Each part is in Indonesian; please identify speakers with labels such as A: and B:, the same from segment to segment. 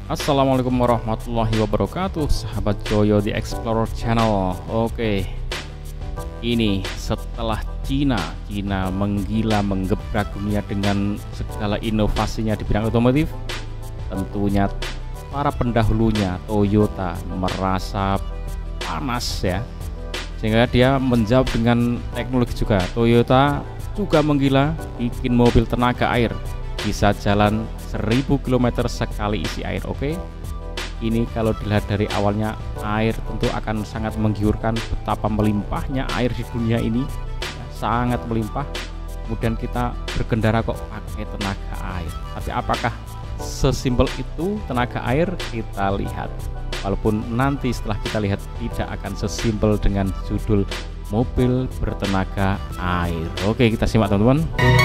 A: Assalamualaikum warahmatollahi wabarakatuh, sahabat Joyo The Explorer Channel. Oke, ini setelah Cina menggila menggebrak dunia dengan segala inovasinya di bidang otomotif, tentunya para pendahulunya Toyota merasa panas ya, sehingga dia menjawab dengan teknologi juga. Toyota juga menggila bikin mobil tenaga air bisa jalan 1000 km sekali isi air. Oke, ini kalau dilihat dari awalnya, air tentu akan sangat menggiurkan betapa melimpahnya air di dunia ini ya, sangat melimpah. Kemudian kita berkendara kok pakai tenaga air, tapi apakah sesimpel itu tenaga air? Kita lihat, walaupun nanti setelah kita lihat tidak akan sesimpel dengan judul mobil bertenaga air. Oke, kita simak teman-teman.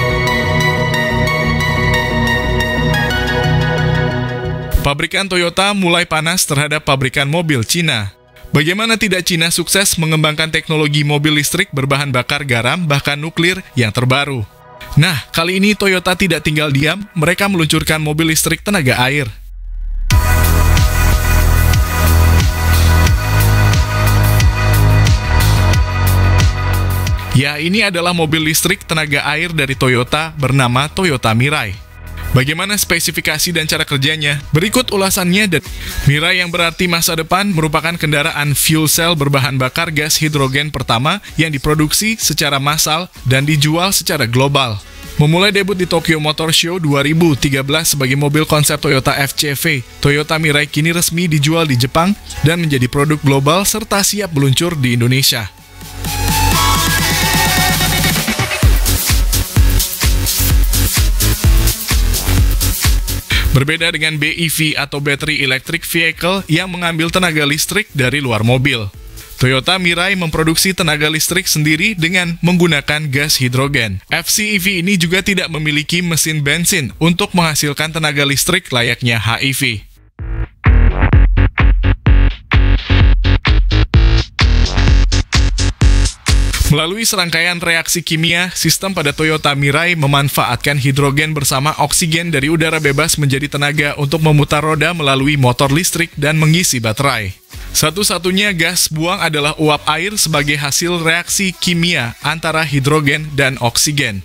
B: Pabrikan Toyota mulai panas terhadap pabrikan mobil Cina. Bagaimana tidak Cina sukses mengembangkan teknologi mobil listrik berbahan bakar garam bahkan nuklir yang terbaru. Nah, kali ini Toyota tidak tinggal diam, mereka meluncurkan mobil listrik tenaga air. Ya, ini adalah mobil listrik tenaga air dari Toyota bernama Toyota Mirai. Bagaimana spesifikasi dan cara kerjanya? Berikut ulasannya. Dan Mirai yang berarti masa depan merupakan kendaraan fuel cell berbahan bakar gas hidrogen pertama yang diproduksi secara massal dan dijual secara global. Memulai debut di Tokyo Motor Show 2013 sebagai mobil konsep Toyota FCV, Toyota Mirai kini resmi dijual di Jepang dan menjadi produk global serta siap meluncur di Indonesia. Berbeda dengan BEV atau Battery Electric Vehicle yang mengambil tenaga listrik dari luar mobil, Toyota Mirai memproduksi tenaga listrik sendiri dengan menggunakan gas hidrogen. FCEV ini juga tidak memiliki mesin bensin untuk menghasilkan tenaga listrik layaknya HEV. Melalui serangkaian reaksi kimia, sistem pada Toyota Mirai memanfaatkan hidrogen bersama oksigen dari udara bebas menjadi tenaga untuk memutar roda melalui motor listrik dan mengisi baterai. Satu-satunya gas buang adalah uap air sebagai hasil reaksi kimia antara hidrogen dan oksigen.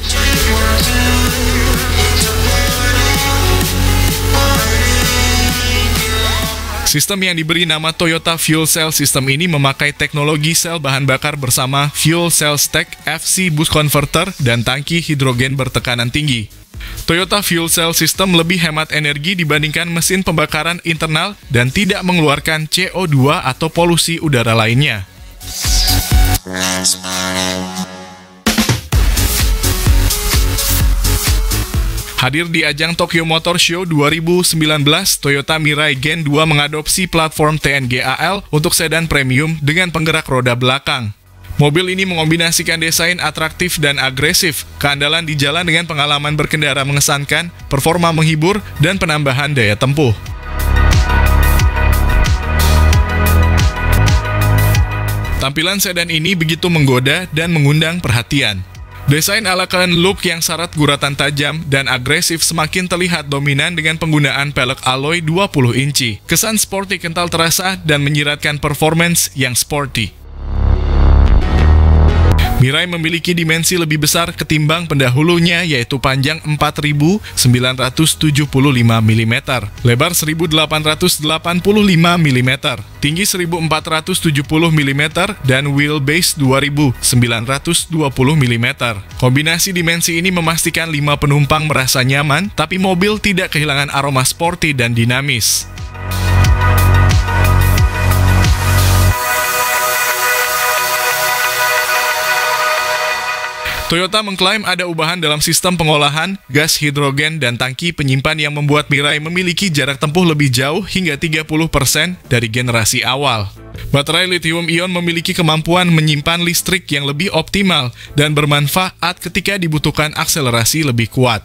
B: Sistem yang diberi nama Toyota Fuel Cell System ini memakai teknologi sel bahan bakar bersama Fuel Cell Stack, FC Boost Converter, dan tangki hidrogen bertekanan tinggi. Toyota Fuel Cell System lebih hemat energi dibandingkan mesin pembakaran internal dan tidak mengeluarkan CO2 atau polusi udara lainnya. Hadir di ajang Tokyo Motor Show 2019, Toyota Mirai Gen 2 mengadopsi platform TNGA-L untuk sedan premium dengan penggerak roda belakang. Mobil ini mengombinasikan desain atraktif dan agresif, keandalan di jalan dengan pengalaman berkendara mengesankan, performa menghibur, dan penambahan daya tempuh. Tampilan sedan ini begitu menggoda dan mengundang perhatian. Desain ala kain look yang syarat guratan tajam dan agresif semakin terlihat dominan dengan penggunaan pelek alloy 20 inci. Kesan sporty kental terasa dan menyiratkan performance yang sporty. Mirai memiliki dimensi lebih besar ketimbang pendahulunya, yaitu panjang 4.975 mm, lebar 1.885 mm, tinggi 1.470 mm, dan wheelbase 2.920 mm. Kombinasi dimensi ini memastikan 5 penumpang merasa nyaman, tapi mobil tidak kehilangan aroma sporty dan dinamis. Toyota mengklaim ada ubahan dalam sistem pengolahan, gas hidrogen, dan tangki penyimpan yang membuat Mirai memiliki jarak tempuh lebih jauh hingga 30% dari generasi awal. Baterai lithium-ion memiliki kemampuan menyimpan listrik yang lebih optimal dan bermanfaat ketika dibutuhkan akselerasi lebih kuat.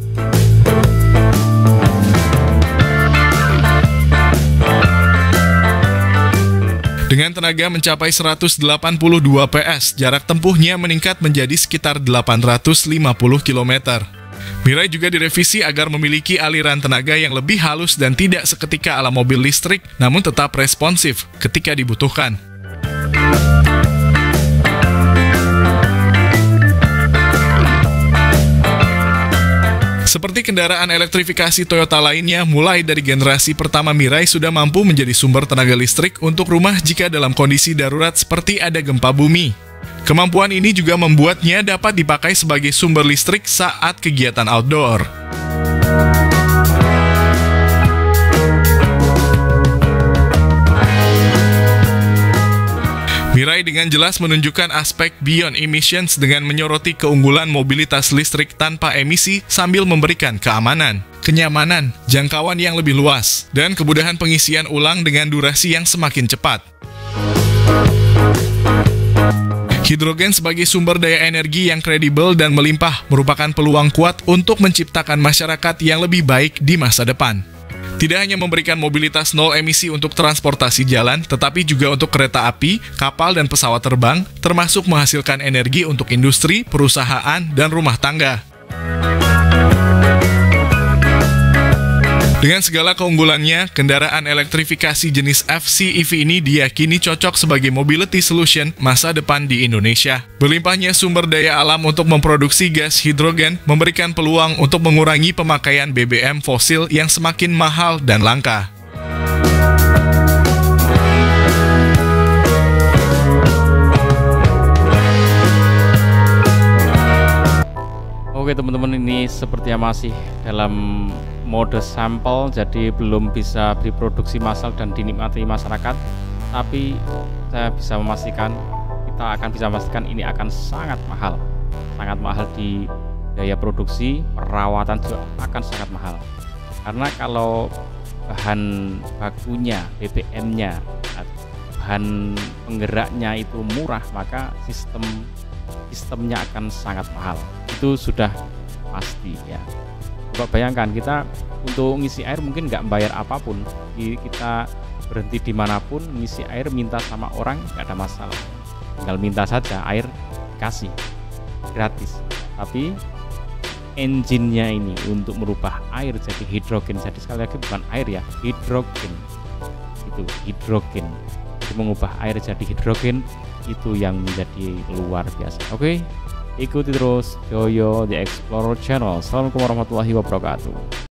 B: Dengan tenaga mencapai 182 PS, jarak tempuhnya meningkat menjadi sekitar 850 km. Mirai juga direvisi agar memiliki aliran tenaga yang lebih halus dan tidak seketika ala mobil listrik, namun tetap responsif ketika dibutuhkan. Seperti kendaraan elektrifikasi Toyota lainnya, mulai dari generasi pertama Mirai sudah mampu menjadi sumber tenaga listrik untuk rumah jika dalam kondisi darurat seperti ada gempa bumi. Kemampuan ini juga membuatnya dapat dipakai sebagai sumber listrik saat kegiatan outdoor. Mirai dengan jelas menunjukkan aspek beyond emissions dengan menyoroti keunggulan mobilitas listrik tanpa emisi sambil memberikan keamanan, kenyamanan, jangkauan yang lebih luas, dan kemudahan pengisian ulang dengan durasi yang semakin cepat. Hidrogen sebagai sumber daya energi yang kredibel dan melimpah merupakan peluang kuat untuk menciptakan masyarakat yang lebih baik di masa depan. Tidak hanya memberikan mobilitas nol emisi untuk transportasi jalan, tetapi juga untuk kereta api, kapal, dan pesawat terbang, termasuk menghasilkan energi untuk industri, perusahaan, dan rumah tangga. Dengan segala keunggulannya, kendaraan elektrifikasi jenis FCEV ini diyakini cocok sebagai mobility solution masa depan di Indonesia. Berlimpahnya sumber daya alam untuk memproduksi gas hidrogen memberikan peluang untuk mengurangi pemakaian BBM fosil yang semakin mahal dan langka.
A: Oke teman-teman, ini sepertinya masih dalam mode sampel, jadi belum bisa diproduksi massal dan dinikmati masyarakat, tapi saya bisa memastikan, kita akan bisa memastikan ini akan sangat mahal di biaya produksi, perawatan juga akan sangat mahal, karena kalau bahan bakunya, BBM-nya, bahan penggeraknya itu murah, maka sistemnya akan sangat mahal, itu sudah pasti ya. Coba bayangkan, kita untuk ngisi air mungkin nggak membayar apapun, kita berhenti dimanapun ngisi air, minta sama orang nggak ada masalah, tinggal minta saja air kasih gratis. Tapi engine-nya ini untuk merubah air jadi hidrogen, jadi sekali lagi bukan air ya, hidrogen, itu hidrogen, jadi mengubah air jadi hidrogen, itu yang menjadi luar biasa. Oke, ikuti terus Joyo The Explorer Channel. Assalamualaikum warahmatullahi wabarakatuh.